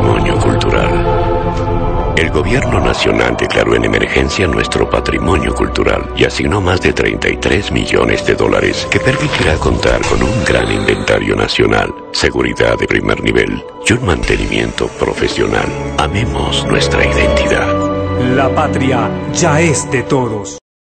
patrimonio cultural. El Gobierno Nacional declaró en emergencia nuestro patrimonio cultural y asignó más de 33 millones de dólares que permitirá contar con un gran inventario nacional, seguridad de primer nivel y un mantenimiento profesional. Amemos nuestra identidad. La patria ya es de todos.